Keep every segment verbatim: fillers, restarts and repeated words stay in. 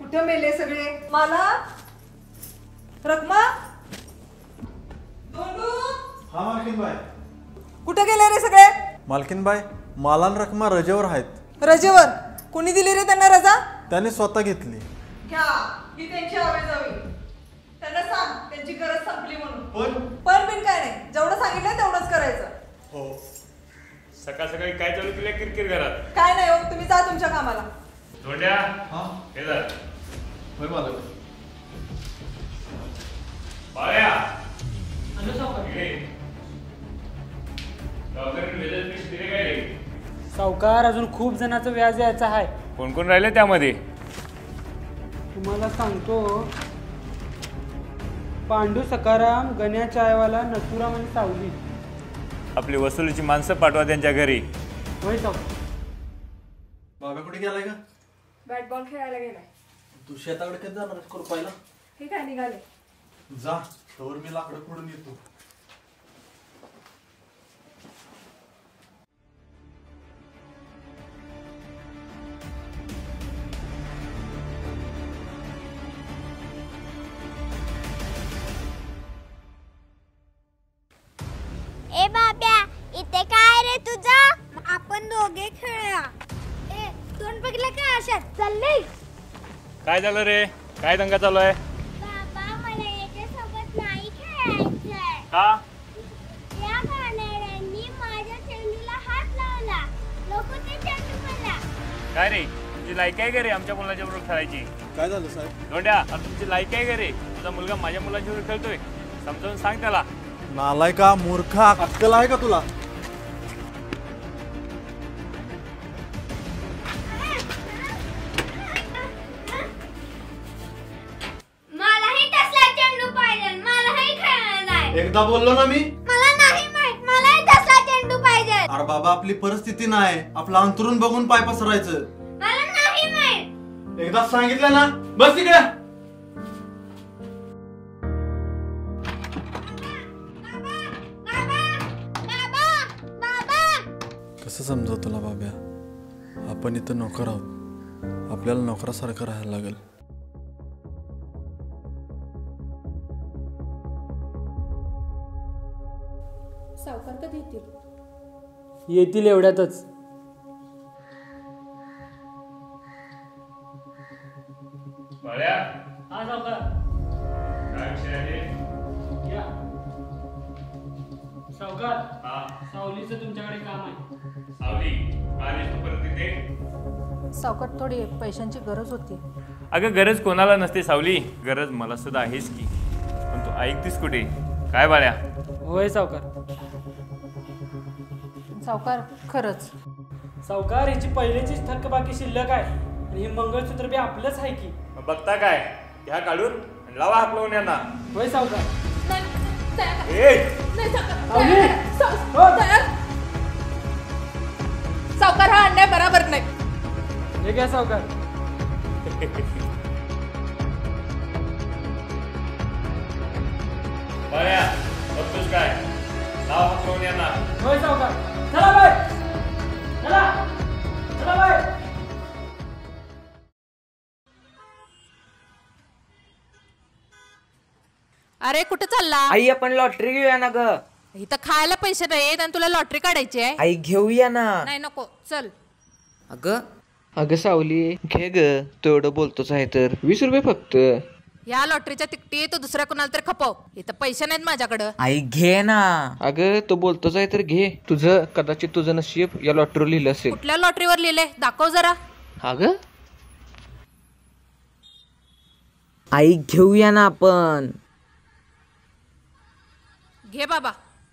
कुठे मेले सगळे? मला रखमा हा मालकीनबाई. कुठे गेले रे सगळे? मालकीनबाई, मालान रखमा रजेवर आहेत. रजेवर? कोणी दिली रे त्यांना रजा? त्याने स्वतः घेतली. घ्या, ही त्यांची आवेजावी. त्यांना सांग त्यांची गरज संपली म्हणून. पण पण बिन काय नाही, जेवढं सांगितलं तेवढंच करायचं. हो. सकाळ सकाळी काय चालू केलं किरकिर घरात? काय नाही हो, तुम्ही जा तुमच्या कामाला. धोंड्या हा हे जा. होय मालक. बाळ्या इकडे. गावकऱ्यांनी व्याजाचे पैसे दिले काय रे? सावकार, अजून खूप जणांचं व्याज यायचं आहे. कोण कोण राहिले त्यामध्ये? तुम्हाला सांगतो, पांडू, सकाराम, गण्या, चायवाला, नथुराम आणि सावली. आपली वसुलीची माणसं पाठवा त्यांच्या घरी. होय सावकार. बाबा कुठे गेलाय का? बॅट बॉल खेळायला गेलाय. तू शेताकडे कधी जाणार खुरपायला? हे काय निघाले? जा, तोवर मी लाकडं फोडून येतो. ए बाब्या, इथे काय रे तुझा? आपण दोघे खेळूया. ए, तोंड बघितलं का अशात? चालले. काय झालं रे? काय दंगा चालू आहे? बाबा, मला याच्यासोबत नाही खेळायचंय. का? या घाणेरड्यांनी माझ्या चेंडूला हात लावला. नको ते चेंडू मला. काय रे, तुझी लायकी आहे का रे आमच्या मुलाच्या बरोबर खेळायची? काय झालं साहेब? धोंड्या, आता तुमची लायकी आहे का रे? तुझा मुलगा माझ्या मुलाच्या बरोबर खेळतोय, समजावून सांग त्याला. नालाय का मूर्खा, अक्कल आहे का तुला? मलाही तसला चेंडू पाहिजे. मलाही खेळायला आहे. एकदा बोललो ना मी. मला नाही माहित. मलाही तसला चेंडू पाहिजे. अरे बाबा, आपली परिस्थिती नाही, आपलं अंतरून बघून पाय पसरायचं. मला नाही माहित. एकदा सांगितलं ना, बस तिकडे. कसं समजाव तुला बाब्या? आपण इथं नोकर आहोत, आपल्याला नोकरासारखं राहायला लागेल. सावकार कधी येतील? येतील एवढ्यातच. बाळ्या, हा सावकार. काय विषय आहे? या सावकार, हा, सावलीचं तुमच्याकडे काम आहे. सावली, आलीस तू परत इथे? सावकार, थोडी पैशांची गरज होती. अगं, गरज कोणाला नसते सावली, गरज मला सुद्धा आहेच की. पण तू ऐकतीस कुठे? काय बाळ्या? होय सावकार. सावकार, खरंच सावकार, याची पहिल्याचीच थकबाकी शिल्लक आहे आणि हे मंगळसूत्र बी आपलंच आहे की. मग बघता काय, घ्या काढून आणि लावा हात लावून यांना. होय सावकार. ए, सावकार, हा अन्याय बरोबर नाही. हे घ्या सावकार. बाळ्या, बघतोस काय, लावा हात लावून यांना. होय सावकार. चला बाय, चला चला बाय. अरे कुठे चालला? आई, आपण लॉटरी घेऊया ना ग. इथं खायला पैसे नाहीत आणि तुला लॉटरी काढायची आहे? आई, घेऊया ना. नाही, नको, चल. अगं अगं सावली, घे ग, तेवढं बोलतोच आहे तर. वीस रुपये फक्त. या लॉटरीच्या तिकटी तू दुसऱ्या कोणाला तरी खपव. इथं पैसे नाहीत माझ्याकडं. आई, घे ना. अगं, तो बोलतोच आहे तर घे. तुझं कदाचित तुझं नशीब या लॉटरीवर लिहिलं असेल. कुठल्या लॉटरीवर लिहिले? दाखव जरा. अगं आई, घेऊया ना आपण. घे बाबा.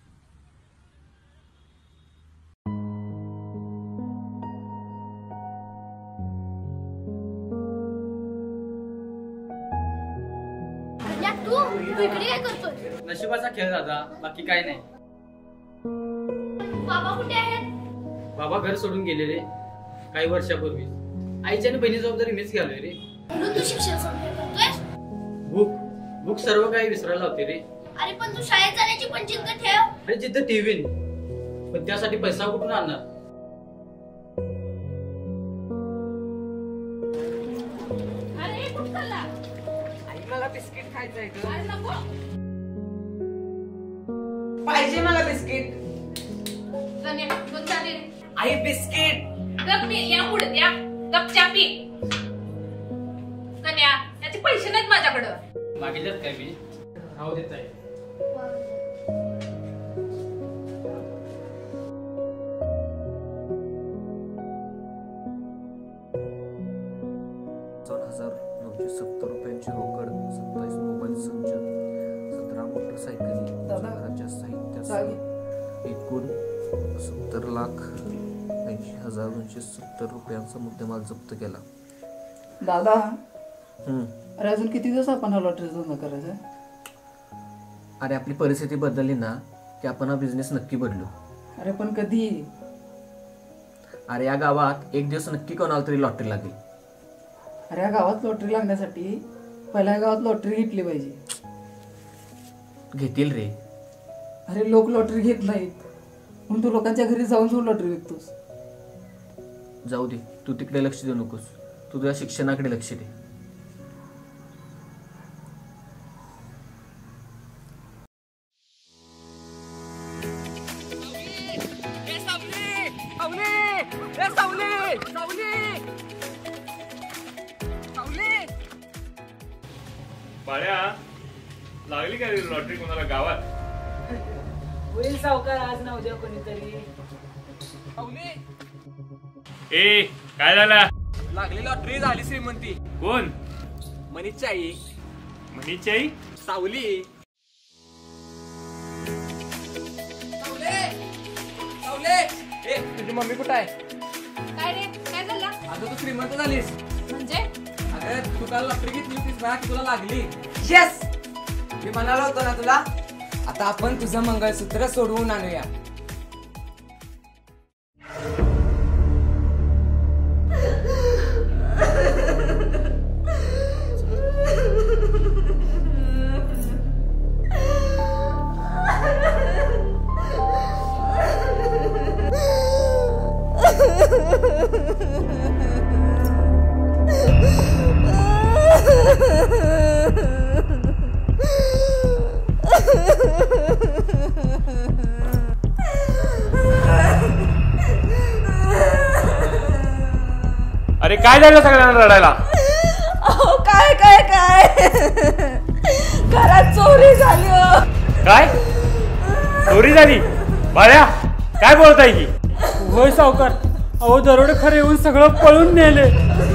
तू इकडे काय करतोय? नशिबाचा खेळ दादा, बाकी काय नाही. बाबा कुठे आहेत? बाबा घर सोडून गेलेले काही वर्षापूर्वी. आईच्या आणि बहिणी जबाबदारी मीच घ्यालोय रे. म्हणून तू शिक्षण सोडून करतोयस? भूक भूक सर्व काही विसरायला होते रे. अरे पण तू शाळेत जाण्याची पण जिद्द ठेव. अरे जिद्द ठेवीन, पण त्यासाठी पैसा कुठून आणणार? अरे कुठं खायचंय ग? अरे नको. पाहिजे मला बिस्किट. गण्या, दोन चाले रे. आई बिस्किट. गप पी, या पुढे या. गप चा पी. गण्या, त्याचे पैसे नाहीत माझ्याकडं. मागितल्यात काय मी राहू देत आहे. दोन हजार नऊशे सत्तर रुपयांची रोकड, सत्तावीस मोबाईल संच, सतरा मोटरसायकली, घराच्या साहित्यासह एकूण सत्तर लाख ऐंशी हजार दोनशे सत्तर रुपयांचा मुद्देमाल जप्त केला. दादा, हम्म. अरे अजून किती दिवस आपण हा लॉटरीचा धंदा करायचा? अरे आपली परिस्थिती बदलली ना की आपण हा बिझनेस नक्की बदलू. अरे पण कधी? अरे या गावात एक दिवस नक्की कोणाला तरी लॉटरी लागेल. अरे या गावात लॉटरी लागण्यासाठी पहिल्या या गावात लॉटरी घेतली पाहिजे. घेतील रे. अरे लोक लॉटरी घेत नाहीत म्हणून तू लोकांच्या घरी जाऊन जाऊन लॉटरी विकतोस. जाऊ दे, तू तिकडे लक्ष देऊ नकोस, तू तुझ्या शिक्षणाकडे लक्ष दे. बाळ्या, लागली का लॉटरी कोणाला गावात? होईल सावकार आज ना उद्या कोणीतरी. ए काय झाला? लागली लॉटरी झाली श्रीमंती. कोण? मनीषची आई. मनीषची आई? सावली. ए तुझी मम्मी कुठं आहे? काय रे, काय झालं? अगं तू श्रीमंत झालीस. म्हणजे अगं तू काल लॉटरी घेतली होतीस ना की तुला लागली. येस, मी म्हणालो होतो ना तुला. आता आपण तुझं मंगळसूत्र सोडवून आणूया. अरे काय झालं सगळ्यांना रडायला? अहो काय काय काय घरात चोरी झाली हो. काय चोरी झाली? बाळ्या काय बोलताय की? होय सावकार, अहो दरोडे खरे येऊन सगळं पळून नेले.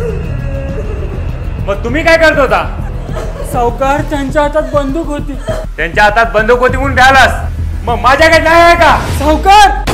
मग तुम्ही काय करत होता? सावकार, त्यांच्या हातात बंदूक होती. त्यांच्या हातात बंदूक होती म्हणून भ्यालास? मग माझ्याकडे नाही आहे का? सावकार